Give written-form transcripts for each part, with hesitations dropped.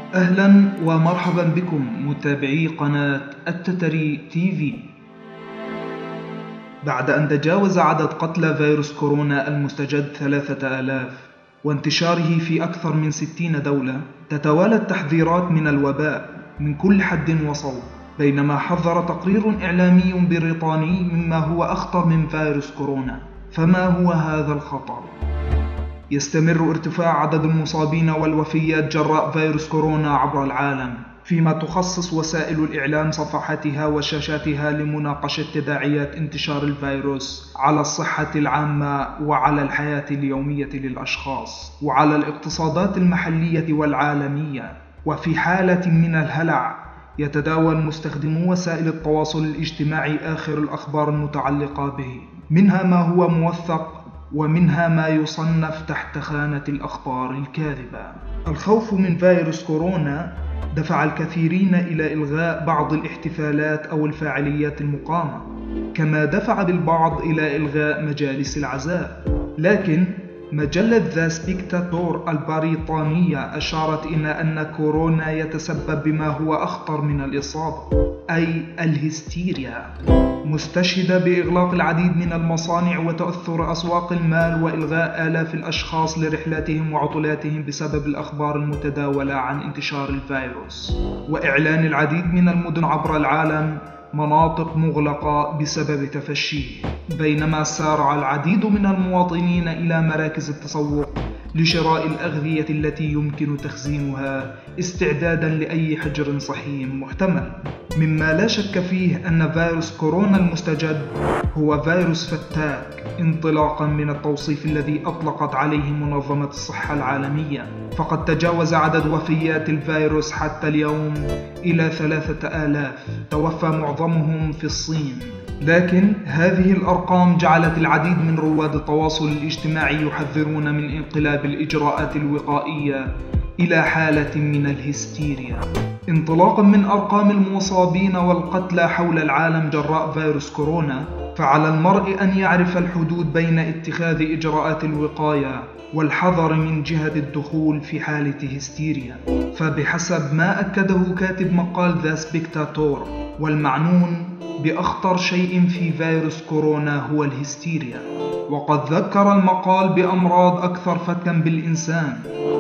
أهلا ومرحبا بكم متابعي قناة التتري تي في. بعد أن تجاوز عدد قتلى فيروس كورونا المستجد 3000 وانتشاره في أكثر من 60 دولة، تتوالى التحذيرات من الوباء من كل حد وصوب، بينما حذر تقرير إعلامي بريطاني مما هو أخطر من فيروس كورونا. فما هو هذا الخطر؟ يستمر ارتفاع عدد المصابين والوفيات جراء فيروس كورونا عبر العالم، فيما تخصص وسائل الإعلام صفحاتها وشاشاتها لمناقشة تداعيات انتشار الفيروس على الصحة العامة وعلى الحياة اليومية للأشخاص وعلى الاقتصادات المحلية والعالمية. وفي حالة من الهلع يتداول مستخدمو وسائل التواصل الاجتماعي آخر الأخبار المتعلقة به، منها ما هو موثق ومنها ما يصنف تحت خانة الأخبار الكاذبة. الخوف من فيروس كورونا دفع الكثيرين إلى إلغاء بعض الاحتفالات أو الفعاليات المقامة، كما دفع بالبعض إلى إلغاء مجالس العزاء. لكن مجلة ذا سبيكتاتور البريطانية أشارت إلى أن كورونا يتسبب بما هو أخطر من الإصابة، أي الهستيريا، مستشهدة بإغلاق العديد من المصانع وتأثر أسواق المال وإلغاء آلاف الأشخاص لرحلاتهم وعطلاتهم بسبب الأخبار المتداولة عن انتشار الفيروس، وإعلان العديد من المدن عبر العالم مناطق مغلقة بسبب تفشيه. بينما سارع العديد من المواطنين إلى مراكز التسوق لشراء الأغذية التي يمكن تخزينها استعدادا لأي حجر صحي محتمل، مما لا شك فيه أن فيروس كورونا المستجد هو فيروس فتاك، انطلاقا من التوصيف الذي أطلقت عليه منظمة الصحة العالمية. فقد تجاوز عدد وفيات الفيروس حتى اليوم إلى 3000، توفى معظمهم في الصين. لكن هذه الأرقام جعلت العديد من رواد التواصل الاجتماعي يحذرون من انقلاب الإجراءات الوقائية إلى حالة من الهستيريا. انطلاقا من أرقام المصابين والقتلى حول العالم جراء فيروس كورونا، فعلى المرء أن يعرف الحدود بين اتخاذ إجراءات الوقاية والحذر من جهة الدخول في حالة هستيريا. فبحسب ما أكده كاتب مقال ذا سبيكتاتور، والمعنون بأخطر شيء في فيروس كورونا هو الهستيريا. وقد ذكر المقال بأمراض أكثر فتكا بالإنسان،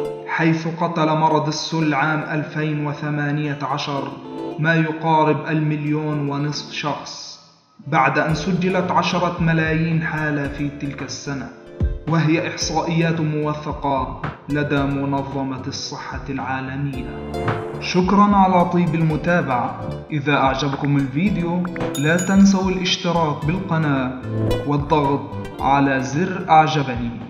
حيث قتل مرض السل عام 2018 ما يقارب 1.5 مليون شخص، بعد أن سجلت 10 ملايين حالة في تلك السنة، وهي إحصائيات موثقة لدى منظمة الصحة العالمية. شكرا على طيب المتابعة. إذا أعجبكم الفيديو لا تنسوا الاشتراك بالقناة والضغط على زر أعجبني.